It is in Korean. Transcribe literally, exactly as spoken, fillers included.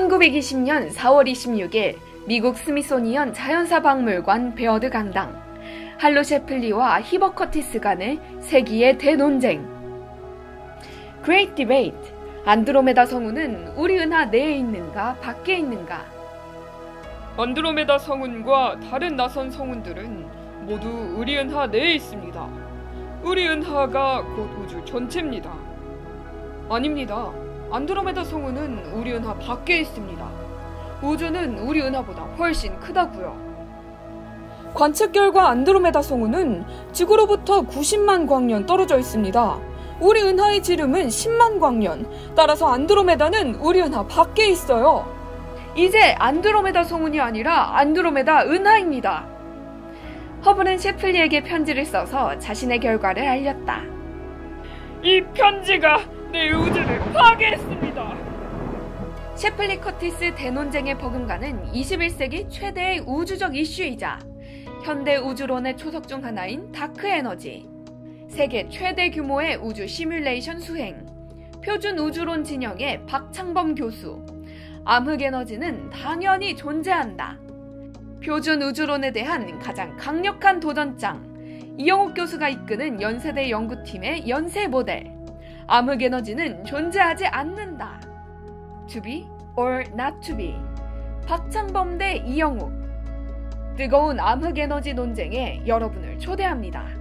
천구백이십 년 사월 이십육일 미국 스미소니언 자연사 박물관 베어드 강당, 할로 셰플리와 히버 커티스 간의 세기의 대논쟁. Great Debate. 안드로메다 성운은 우리 은하 내에 있는가 밖에 있는가? 안드로메다 성운과 다른 나선 성운들은 모두 우리 은하 내에 있습니다. 우리 은하가 곧 우주 전체입니다. 아닙니다. 안드로메다 성운은 우리 은하 밖에 있습니다. 우주는 우리 은하보다 훨씬 크다고요. 관측 결과 안드로메다 성운은 지구로부터 구십만 광년 떨어져 있습니다. 우리 은하의 지름은 십만 광년. 따라서 안드로메다는 우리 은하 밖에 있어요. 이제 안드로메다 성운이 아니라 안드로메다 은하입니다. 허블은 셰플리에게 편지를 써서 자신의 결과를 알렸다. 이 편지가 내 우주를 파괴했습니다. 셰플리 커티스 대논쟁의 버금가는 이십일 세기 최대의 우주적 이슈이자 현대 우주론의 초석 중 하나인 다크 에너지, 세계 최대 규모의 우주 시뮬레이션 수행, 표준 우주론 진영의 박창범 교수, 암흑 에너지는 당연히 존재한다. 표준 우주론에 대한 가장 강력한 도전장, 이영욱 교수가 이끄는 연세대 연구팀의 연세 모델, 암흑 에너지는 존재하지 않는다. To be or not to be. 박창범 대 이영욱. 뜨거운 암흑 에너지 논쟁에 여러분을 초대합니다.